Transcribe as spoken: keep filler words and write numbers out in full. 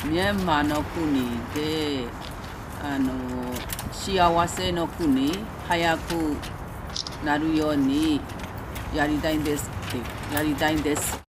ミャンマーの国であの幸せの国早くなるようにやりたいんですってやりたいんです。